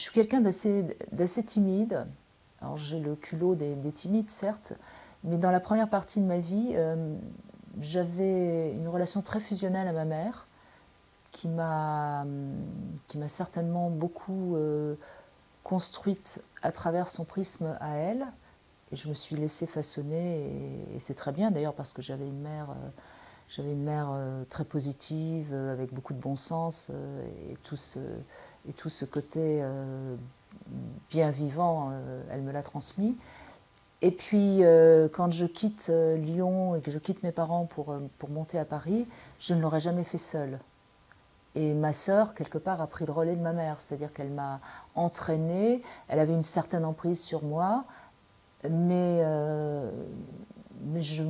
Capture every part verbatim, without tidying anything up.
suis quelqu'un d'assez d'assez timide. Alors j'ai le culot des, des timides, certes, mais dans la première partie de ma vie, euh, j'avais une relation très fusionnelle à ma mère, qui m'a qui m'a certainement beaucoup euh, construite à travers son prisme à elle. Et je me suis laissée façonner, et, et c'est très bien d'ailleurs, parce que j'avais une mère, euh, j'avais une mère euh, très positive, euh, avec beaucoup de bon sens, euh, et, tout ce, et tout ce côté euh, bien vivant, euh, elle me l'a transmis. Et puis, euh, quand je quitte euh, Lyon et que je quitte mes parents pour, euh, pour monter à Paris, je ne l'aurais jamais fait seule. Et ma sœur, quelque part, a pris le relais de ma mère, c'est-à-dire qu'elle m'a entraînée, elle avait une certaine emprise sur moi, mais, euh, mais je,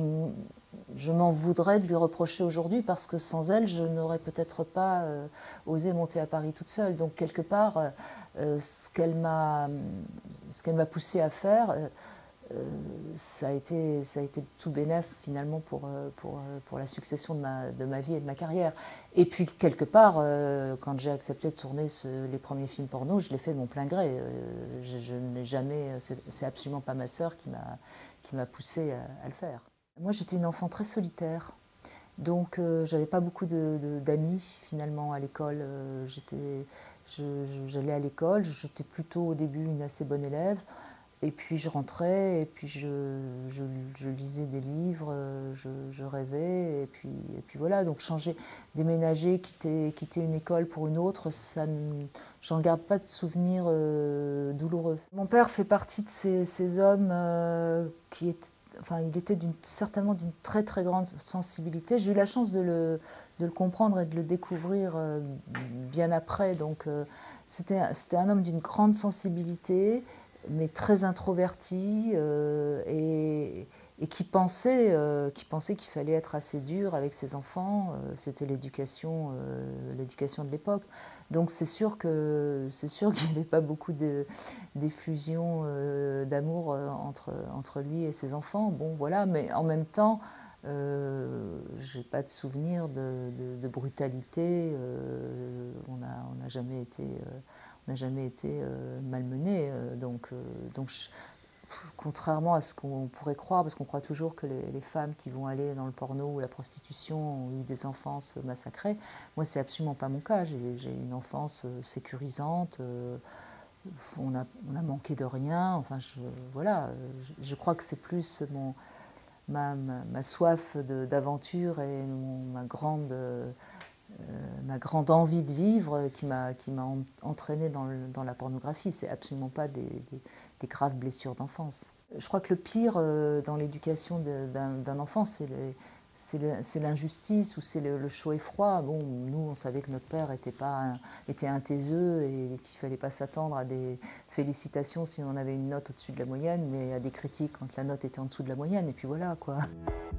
je m'en voudrais de lui reprocher aujourd'hui, parce que sans elle, je n'aurais peut-être pas euh, osé monter à Paris toute seule. Donc, quelque part, euh, ce qu'elle m'a ce qu'elle m'a poussée à faire, euh, euh, ça a été, ça a été tout bénef finalement pour, euh, pour, euh, pour la succession de ma, de ma vie et de ma carrière. Et puis quelque part, euh, quand j'ai accepté de tourner ce, les premiers films porno, je l'ai fait de mon plein gré. Euh, je, je n'ai jamais, c'est absolument pas ma sœur qui m'a qui m'a poussée à, à le faire. Moi, j'étais une enfant très solitaire. Donc, euh, j'avais pas beaucoup de, de, d'amis finalement à l'école. Euh, j'étais, je, je, j'allais à l'école, j'étais plutôt au début une assez bonne élève. Et puis je rentrais, et puis je, je, je lisais des livres, je, je rêvais, et puis, et puis voilà. Donc changer, déménager, quitter, quitter une école pour une autre, ça ne, j'en garde pas de souvenirs euh, douloureux. Mon père fait partie de ces, ces hommes euh, qui étaient, enfin, il était d'une, certainement d'une très très grande sensibilité. J'ai eu la chance de le, de le comprendre et de le découvrir euh, bien après. Donc euh, c'était, c'était un homme d'une grande sensibilité, mais très introverti, euh, et, et qui pensait, euh, qui pensait qu'il fallait être assez dur avec ses enfants. Euh, c'était l'éducation, euh, l'éducation de l'époque. Donc c'est sûr que c'est sûr qu'il n'y avait pas beaucoup de, d'effusion euh, d'amour euh, entre, entre lui et ses enfants. Bon voilà, mais en même temps, euh, j'ai pas de souvenir de, de, de brutalité. Euh, on n'a on n'a jamais été euh, n'a jamais été euh, malmené. Euh, donc, euh, donc je, contrairement à ce qu'on pourrait croire, parce qu'on croit toujours que les, les femmes qui vont aller dans le porno ou la prostitution ont eu des enfances massacrées, moi c'est absolument pas mon cas. J'ai, j'ai une enfance sécurisante, euh, on, a, on a manqué de rien. Enfin, je, voilà, je, je crois que c'est plus mon, ma, ma, ma soif de, d'aventure et mon, ma grande... Euh, ma grande envie de vivre qui m'a qui m'a entraînée dans, le, dans la pornographie. C'est absolument pas des, des, des graves blessures d'enfance. Je crois que le pire euh, dans l'éducation d'un, d'un enfant, c'est les, c'est l'injustice, ou c'est le, le chaud et froid. Bon, nous, on savait que notre père était, pas un, était un taiseux, et qu'il ne fallait pas s'attendre à des félicitations si on avait une note au-dessus de la moyenne, mais à des critiques quand la note était en dessous de la moyenne, et puis voilà, quoi.